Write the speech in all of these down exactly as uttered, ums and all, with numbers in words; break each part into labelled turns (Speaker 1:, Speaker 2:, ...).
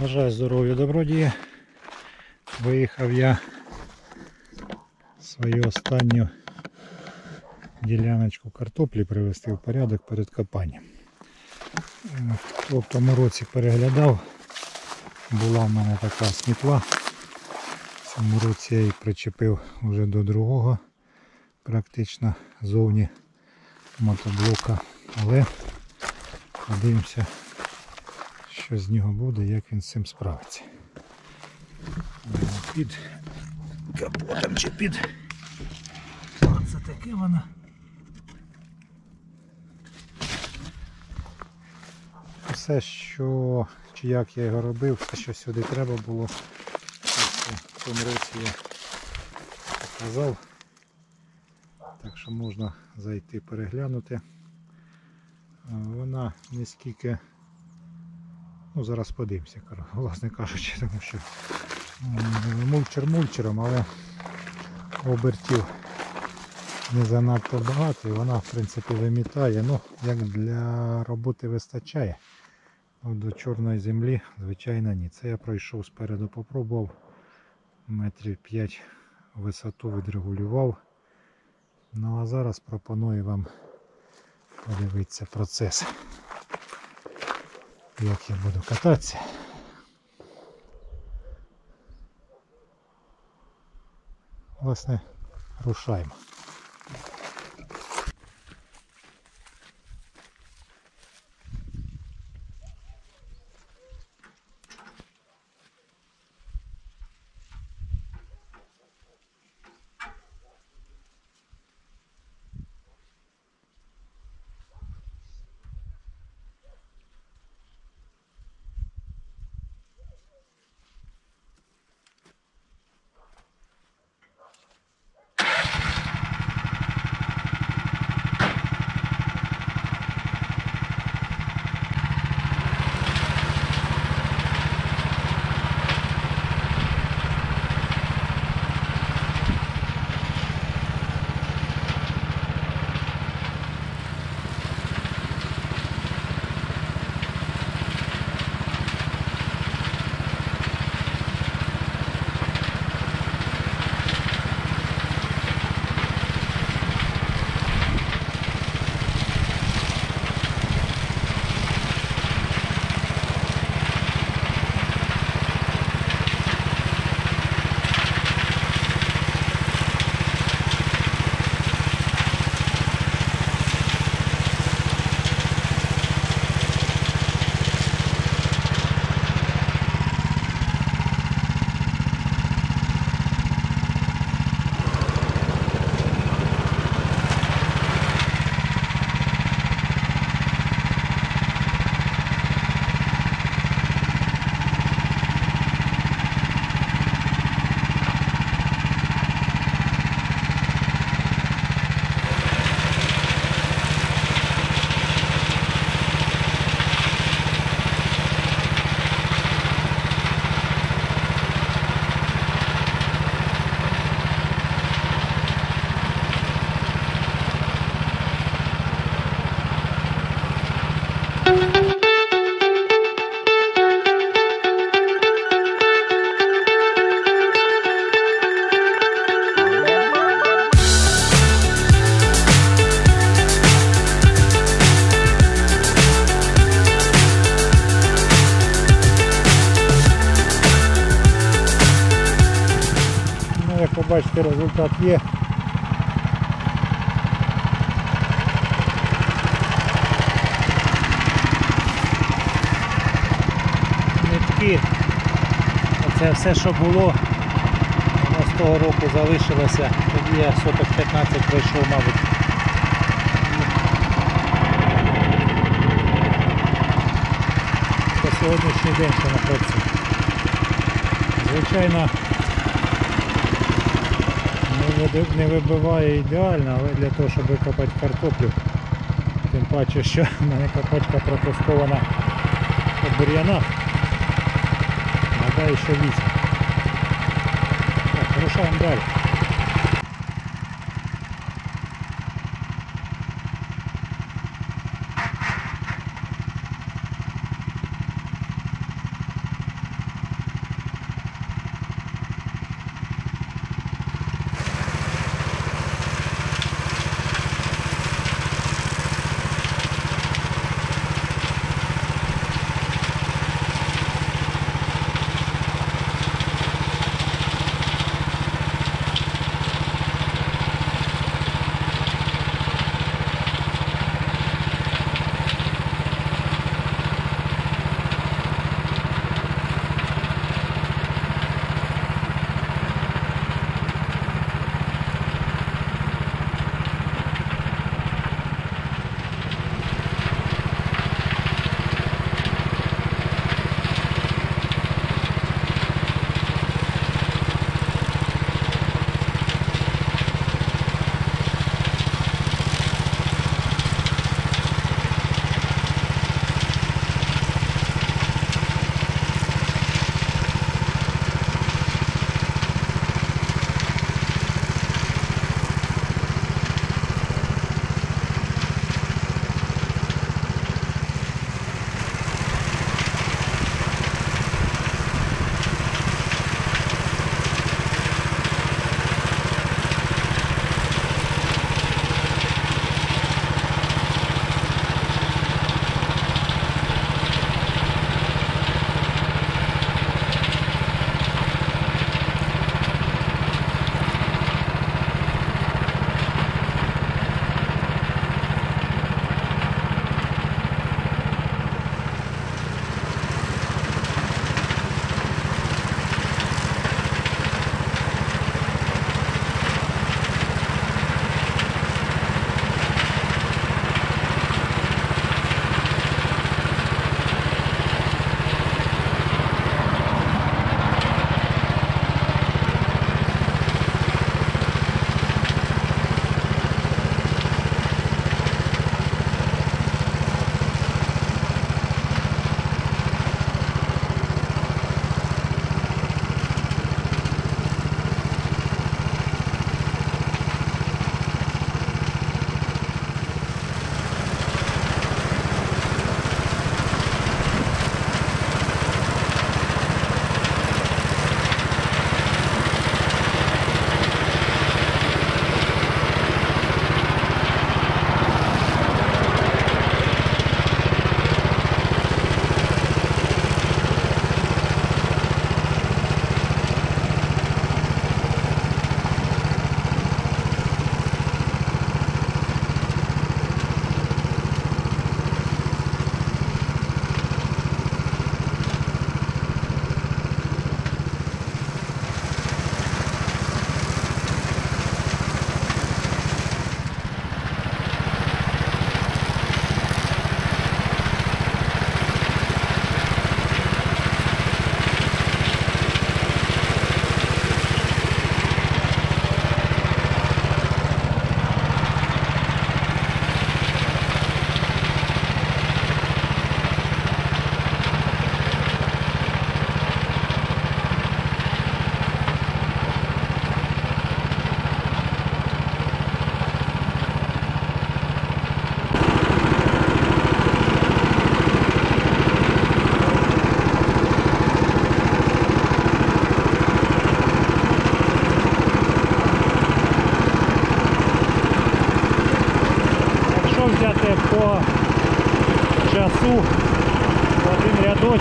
Speaker 1: Бажаю здоров'я, добродії. Виїхав я свою останню діляночку картоплі привести в порядок перед копанням. Хто в тому році переглядав, була в мене така смітла. В цьому році я її причепив вже до другого, практично зовні мотоблока. Але подивимося, що з нього буде, як він з цим справиться. Під капотом чи під... Оце таке воно. Все, що, чи як я його робив, все, що сюди треба було, в цьому році я показав. Так що можна зайти переглянути. Вона не скільки, ну зараз подивимося, власне кажучи, тому що мульчер мульчером, але обертів не занадто багато і вона в принципі вимітає, ну як для роботи вистачає. До чорної землі, звичайно, ні. Це я пройшов спереду, попробував, метрів п'ять висоту відрегулював. Ну а зараз пропоную вам подивитися процес, як я буду кататися. Власне, рушаємо. Бачите, результат є. Нитки. Оце все, що було, воно з того року залишилося. Тоді я соток п'ятнадцять пройшов, мабуть. По сьогоднішній день ще на праці. Звичайно, не вибиває ідеально, але для того, щоб викопати картоплю, тим паче, що в мене копачка протестована по бур'янах, гадаю, що вісім. Так, рушаємо далі.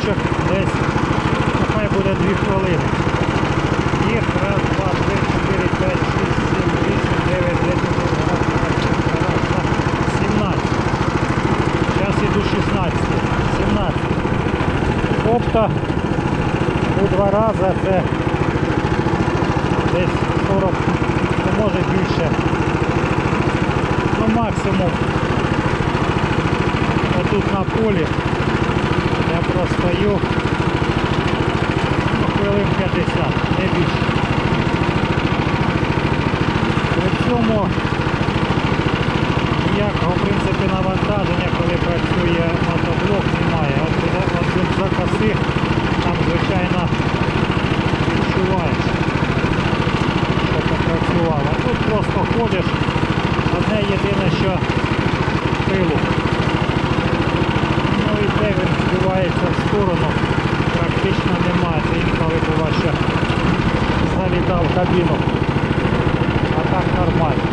Speaker 1: мотоблочок десь, ну, хай буде дві хвилини. Їх раз, два, три, чотири, п'ять, шість, сім, вісім, дев'ять, десять, одинадцять, сімнадцять. Зараз іду шістнадцять, сімнадцять. Тобто у два рази це десь сорок, ну, може більше. Ну максимум. Отут на полі я простою, ну, хвилин п'ятдесят, не більше. При цьому ніякого, в принципі, навантаження, коли працює мотоблок, немає. От, от бензокоси там, звичайно, відчуваєш, що попрацювало. Тут просто ходиш, одне єдине, що пилу. Ну і те він збивається в сторону, практично немає. Це інколи бува, що залітав в кабіну. А так нормально.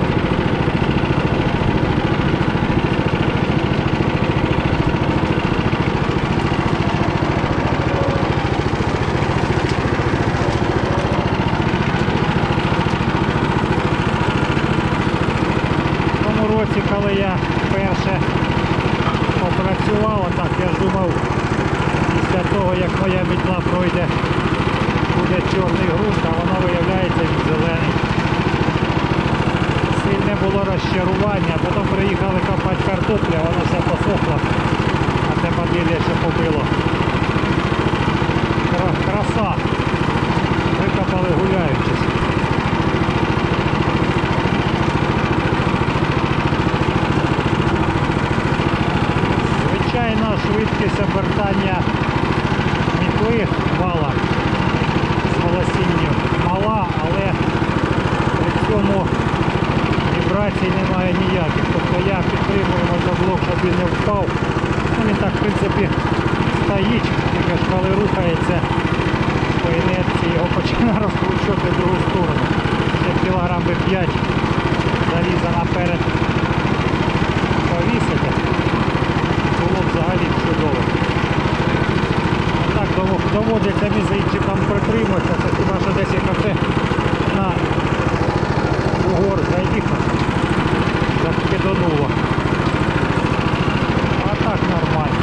Speaker 1: Коли я вперше попрацював, так я ж думав, після того як моя мітла пройде, буде чорний ґрунт, а воно виявляється він зелений. Сильне було розчарування, потім приїхали копати картоплю, воно все посохло, а те подвір'я ще побило. Краса, викопали гуляючись. Звичайно, швидкість обертання мітли вала з волосінням мала, але при цьому вібрацій немає ніяких. Тобто я підтримую мотоблок, щоб він не впав. Ну, він так, в принципі, стоїть, тільки ж коли рухається по інерції, його починає розкручувати в другу сторону. Ще кілограм би п'ять заліза наперед повісити. Було взагалі чудово. Так доводиться мізинчиком притримуватися, це хіба що десь як оце на бугор заїхав, закидонуло. А так нормально.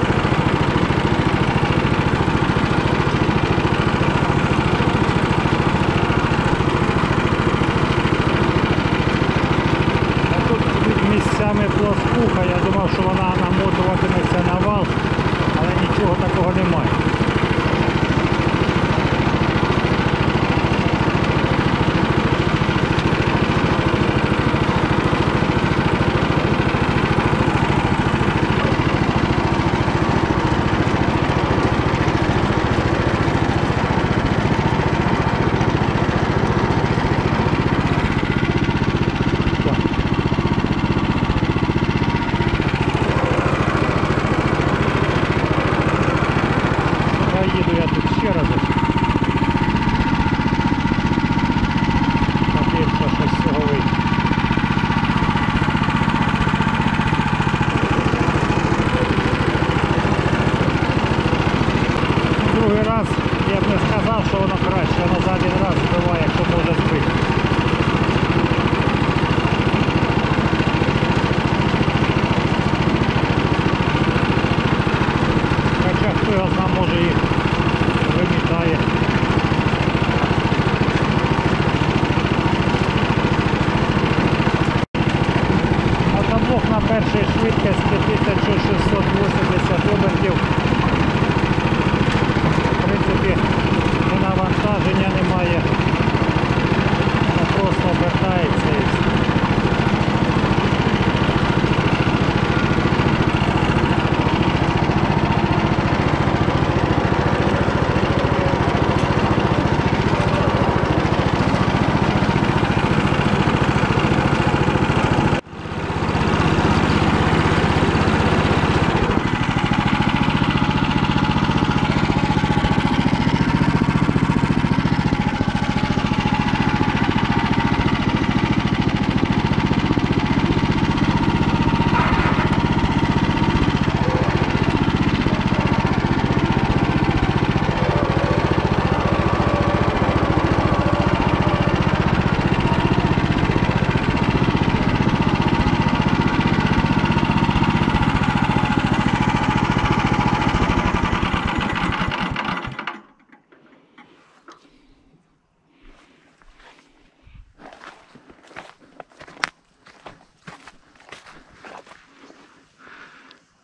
Speaker 1: А тут місцями плоскуха, я думав, що вона намотуватиметься на вал, але нічого такого немає. Їду я тут ще раз. Надіюся, що з цього вийде. Другий раз я б не сказав, що воно краще, воно за один раз збиває, якщо може збити. Хоча хто його знає, може і вимітає. Мотоблок на першій швидкості тисяча шістсот вісімдесят обертів. В принципі, і навантаження немає.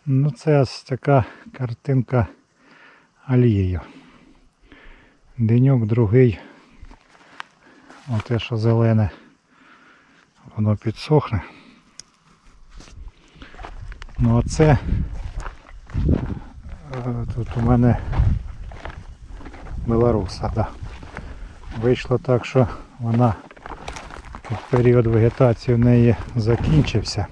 Speaker 1: Ну це ось така картинка алією. Деньок другий, оте що зелене, воно підсохне. Ну а це тут у мене белоруса, да. Вийшло так, що вона, період вегетації в неї закінчився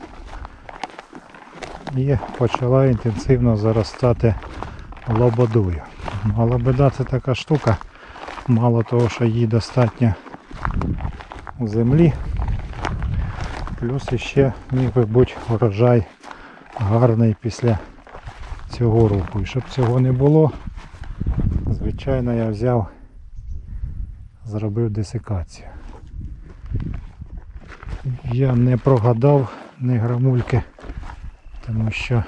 Speaker 1: і почала інтенсивно заростати лободою. А лобода це така штука, мало того, що їй достатньо землі, плюс іще міг би бути врожай гарний після цього року. І щоб цього не було, звичайно, я взяв, зробив десикацію. Я не прогадав ні грамульки, тому що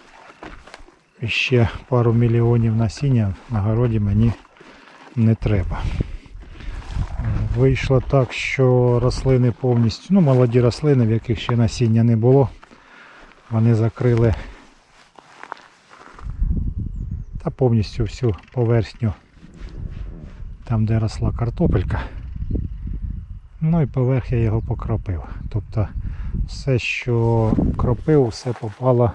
Speaker 1: ще пару мільйонів насіння на городі мені не треба. Вийшло так, що рослини повністю, ну молоді рослини, в яких ще насіння не було, вони закрили та повністю всю поверхню, там де росла картопелька. Ну і поверх я його покропив. Тобто все, що кропив, все попало.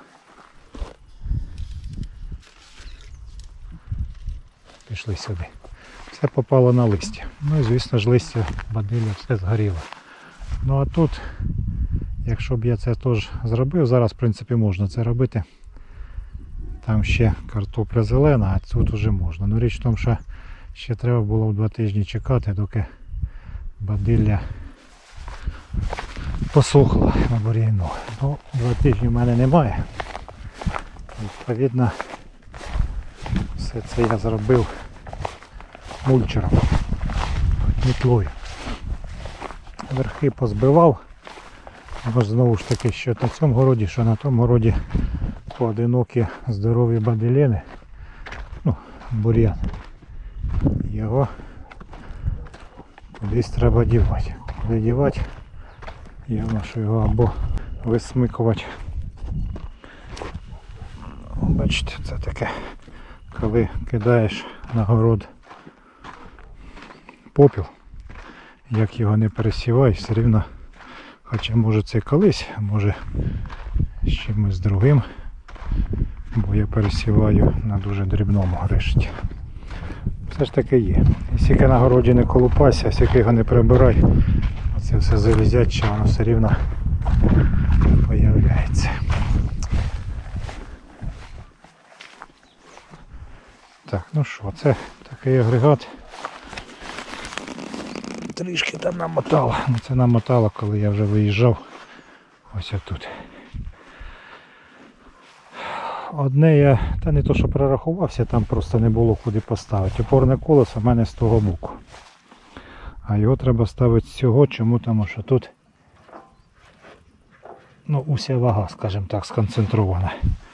Speaker 1: Пішли сюди. Все попало на листя. Ну і звісно ж листя бадилля все згоріло. Ну а тут, якщо б я це теж зробив, зараз в принципі можна це робити. Там ще картопля зелена, а тут вже можна. Ну річ в тому, що ще треба було два тижні чекати, доки бадилля посохло на бур'яну. Ну, два тижні в мене немає. Відповідно, все це я зробив мульчером, мітлою. Верхи позбивав. Бо знову ж таки, що на цьому городі, що на тому городі поодинокі здорові бадилени, ну, бур'ян. Його кудись треба дівати. Куди дівати? Явно, що його або висмикувати. Бачите, це таке, коли кидаєш на город попіл, як його не пересівай, все рівно, хоча може це колись, а може з чимось другим, бо я пересіваю на дуже дрібному гришті. Все ж таки є. І скільки на городі не колупайся, скільки його не прибирай, оце все залізяче, воно все рівно появляється. Так, ну що, це такий агрегат. Трішки там намотало. Ну це намотало, коли я вже виїжджав. Ось отут. Одне я, та не то що прорахувався, там просто не було куди поставити. Опорне колесо в мене з того боку. А його треба ставити з цього, чому, тому що тут, ну, уся вага, скажімо так, сконцентрована.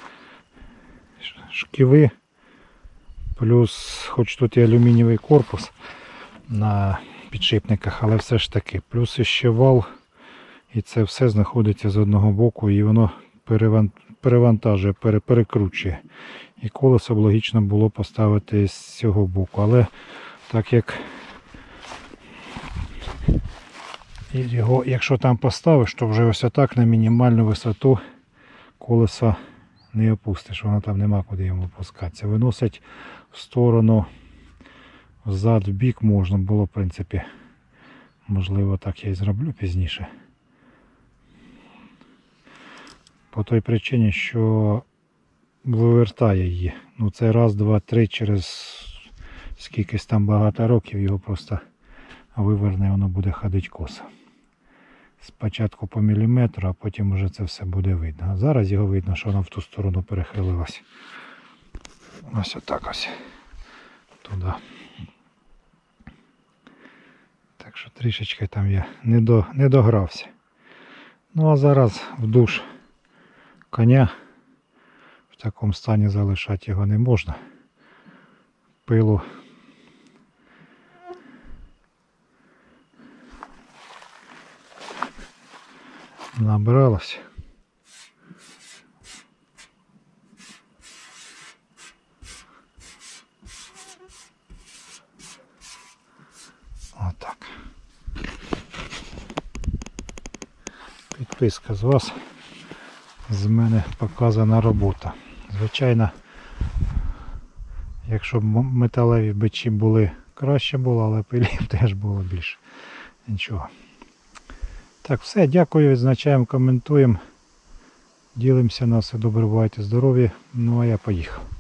Speaker 1: Шківи, плюс, хоч тут і алюмінієвий корпус на підшипниках, але все ж таки. Плюс іще вал, і це все знаходиться з одного боку, і воно перевантажує, перекручує. І колесо б логічно було поставити з цього боку. Але так як його, якщо там поставиш, то вже ось отак на мінімальну висоту колеса не опустиш, воно там нема куди йому опускатися. Виносить в сторону, взад, в бік можна було, в принципі, можливо так я і зроблю пізніше. По той причині, що вивертає її. Ну це раз, два, три, через скількись там багато років його просто виверне, воно буде ходити косо. Спочатку по міліметру, а потім вже це все буде видно. А зараз його видно, що воно в ту сторону перехилилось. Ось отак ось. Туди. Так що трішечки там я не, до, не догрався. Ну а зараз в душ коня. В такому стані залишати його не можна. Пилу набралось. підписка з вас. З мене показана робота. Звичайно, якщо б металеві бичі були, краще було, але пилів теж було більше. Нічого. Так, все, дякую, відзначаємо, коментуємо. Ділимося, на все добре, бувайте здорові. Ну а я поїхав.